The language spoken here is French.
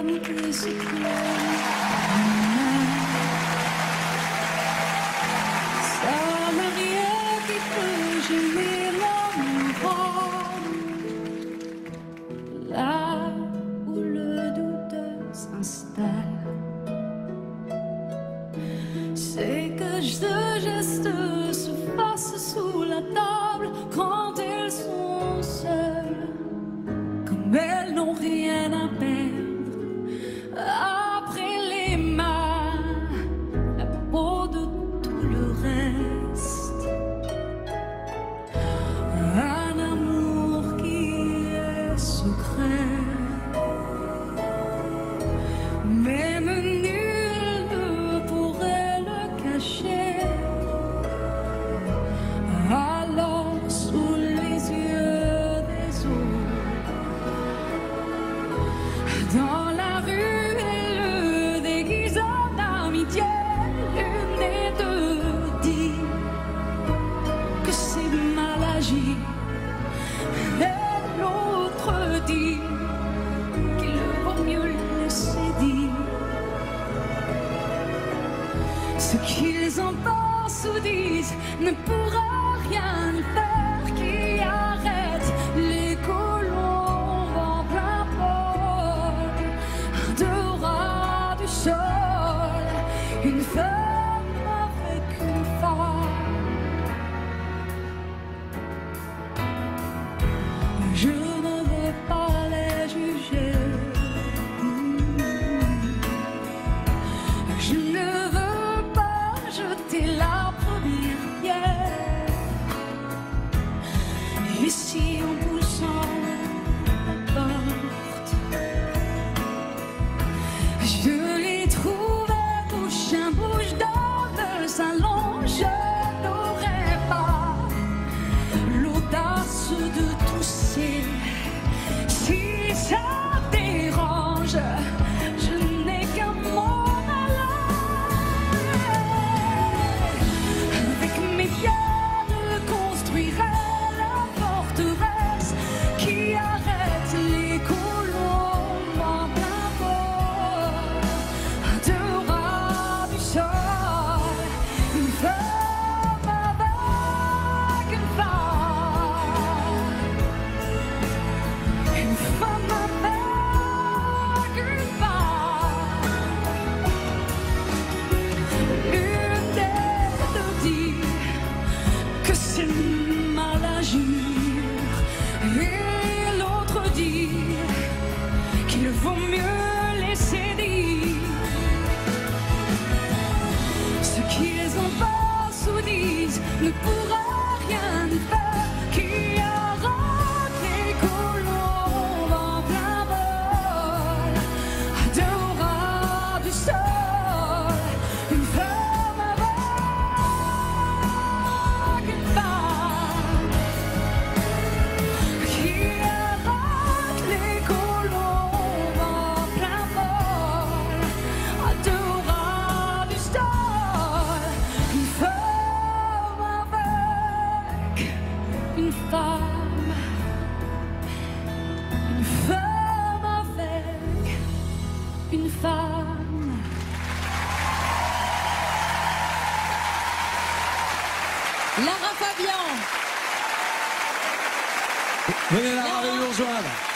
flammes qui se plaignent. Ça n'a rien qui peut gêner l'amour. Là où le doute s'installe, c'est que ce geste se fasse sous la table quand elles sont seules, comme elles n'ont rien à perdre. Après les mains, la peau de tout le reste. Un amour qui est secret, même nul ne pourrait le cacher. Alors sous les yeux des autres, dans la rue, elle le déguise en amitié. L'une des deux dit que c'est mal agi, et l'autre dit qu'il vaut mieux le laisser dire. Ce qu'ils en pensent ou disent ne pourra rien faire qui arrête les colons en plein vol. Un deux rats du sol, une femme avec une femme. Je ne veux pas les juger. Je ne veux pas jeter la première pierre. Ici en poussant la porte, je les trouvais bouche à bouche dans le salon. Je n'aurais pas l'audace de tousser. Si ça dérange, je n'ai qu'un mot à avec mes pierres, je construirai la forteresse qui arrête les colons en plein vol. Un deux rats du sol, une femme avec une femme. Une femme avec une femme. L'une des deux dit que c'est mal agir, et l'autre dit qu'il vaut mieux laisser dire. Ce qu'ils en pensent ou disent ne pourra rien faire qui arrête les colons en plein vol. À deux rats du sol, une femme avec une femme qui arrête les colons en plein vol. À deux rats du sol, une femme avec une femme. Une femme avec une femme. Lara Fabian. Venez là, Marie nous rejoindre.